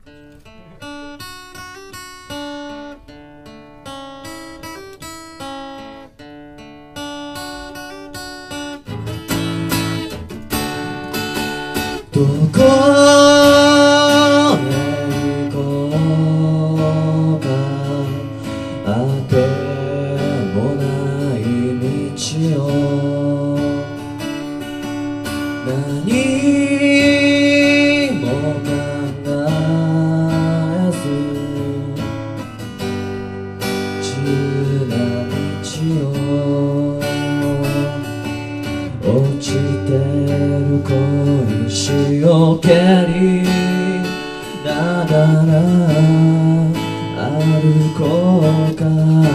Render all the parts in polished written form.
どこへ行こうか、あてもない道を何も考えず自由な道を落ちてる小石を蹴りながら歩こうか、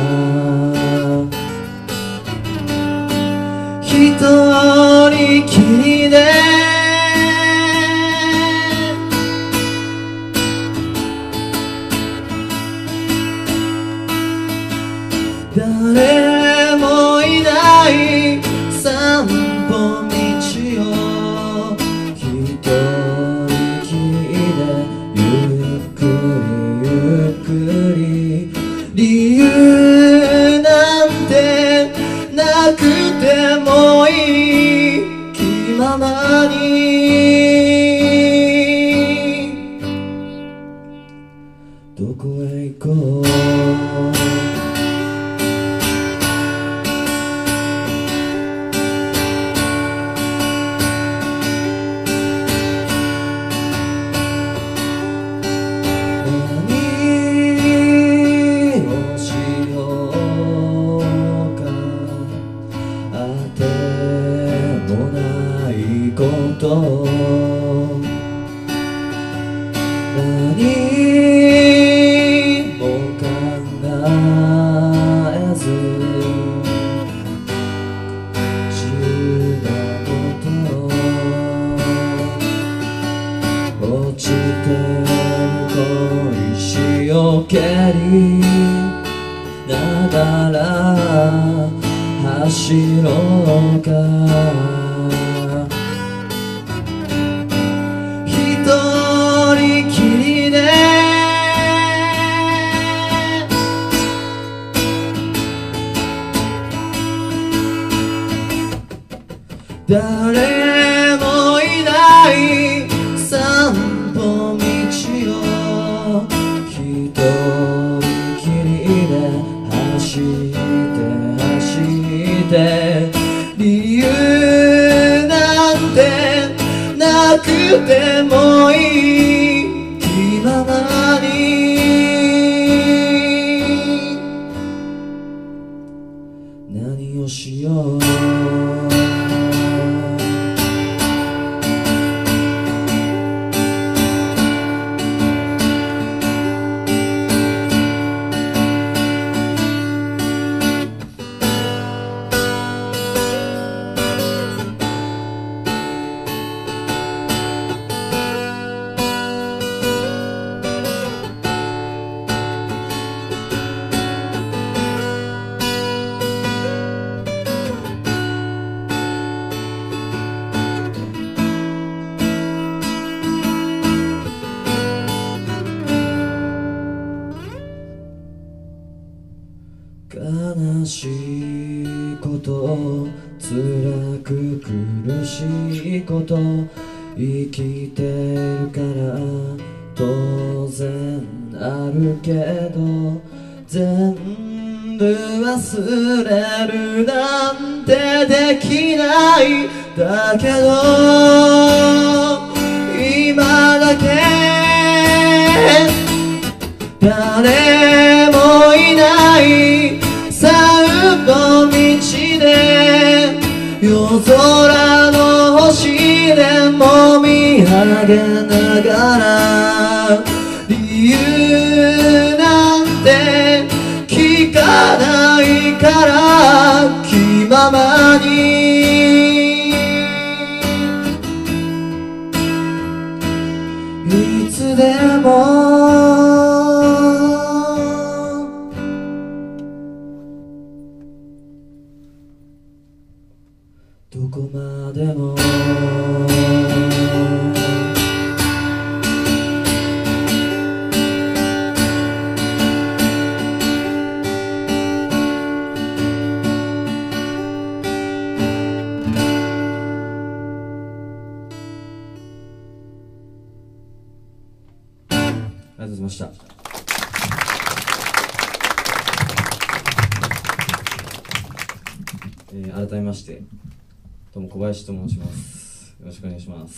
一人きりで誰もいない散歩道を一人きりでゆっくりゆっくり、理由なんてなくてもいい気ままにどこへ行こう、何も考えず自由なこと落ちてる小石を蹴りながら走ろうか、一人きりで誰もいない散歩道を一人きりで走って理由なんてなくてもいい気ままに何をしよう、悲しいこと辛く苦しいこと生きてるから当然あるけど全部忘れるなんてできないだけど今だけ誰もいない散歩道で夜空の星でも見上げながら理由なんて聞かないから気ままにいつでもどこまでもがとうございました。改めましてどうも小林と申します。よろしくお願いします。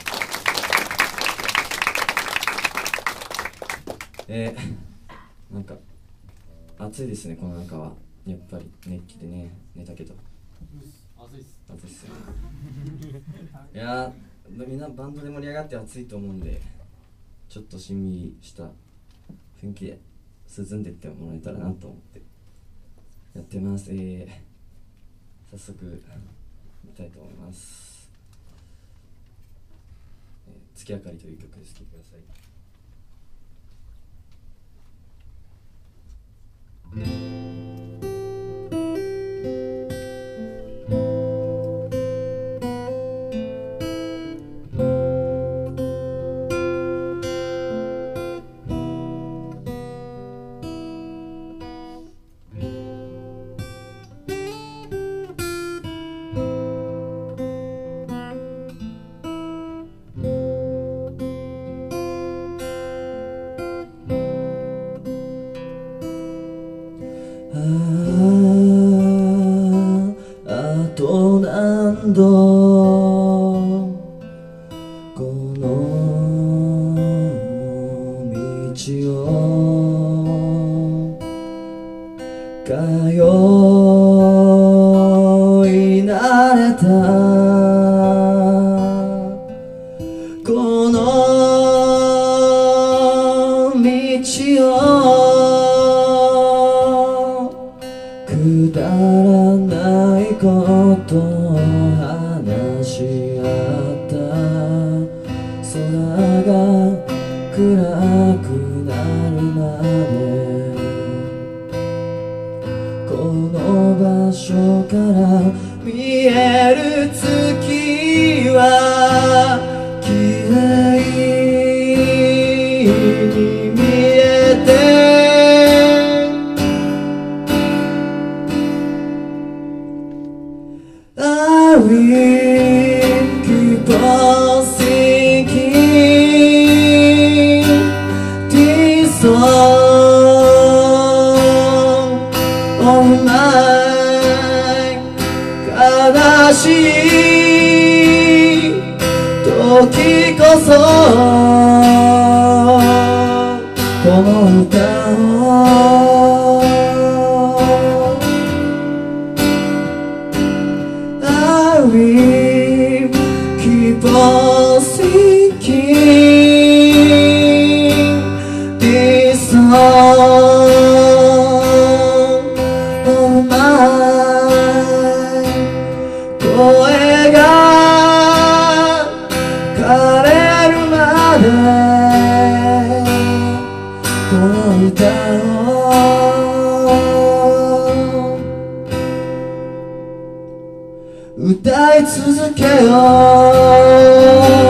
なんか暑いですね、この中は。やっぱり熱気でね、寝たけど暑いっすよね。いやー、みんなバンドで盛り上がって暑いと思うんで、ちょっとしんみりした雰囲気で涼んでってもらえたらなと思ってやってます。早速見たいと思います。月明かりという曲です。聴いてください。あと何度この道を通い慣れたこの道をくだらないことを話し合った空が暗くなるまでこの場所から見える月は綺麗に見えてI will keep on singing this song of mine 悲しい時こそこの歌をI will keep on singing this song of mine 声が枯れるまでこの歌を歌い続けよう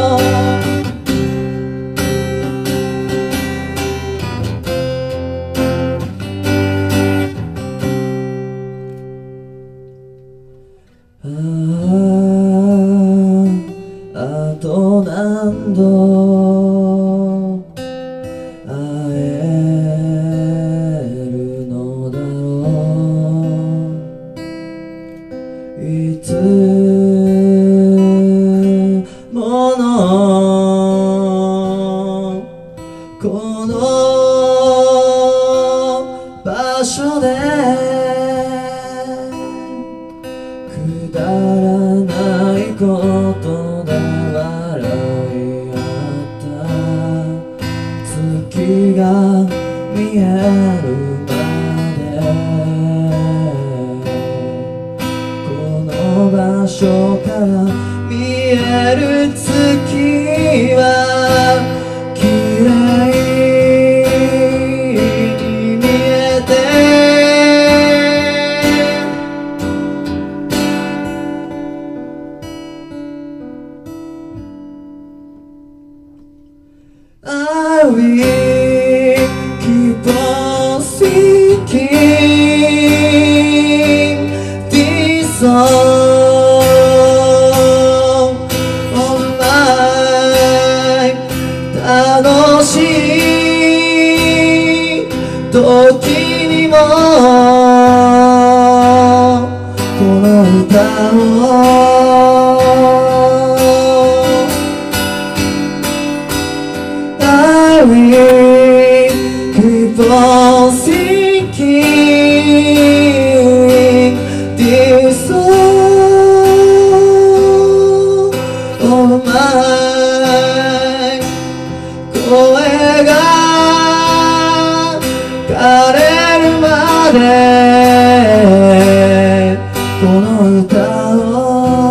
あと何度会えるのだろういつものこの場所でくだらないことで笑い合った月が見えるまでこの場所から見える月は綺麗に見えてI will keep on singing this song of mine 楽しい時にもこの歌をI will keep on singing this song of mine 声が枯れるまでこの歌を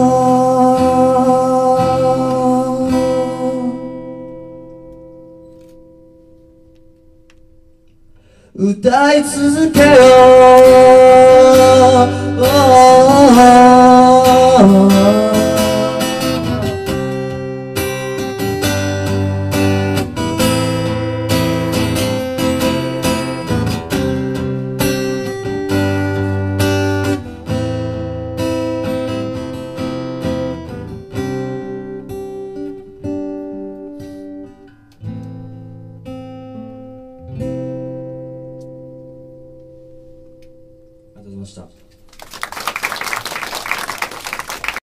歌い続けようありがとうございました。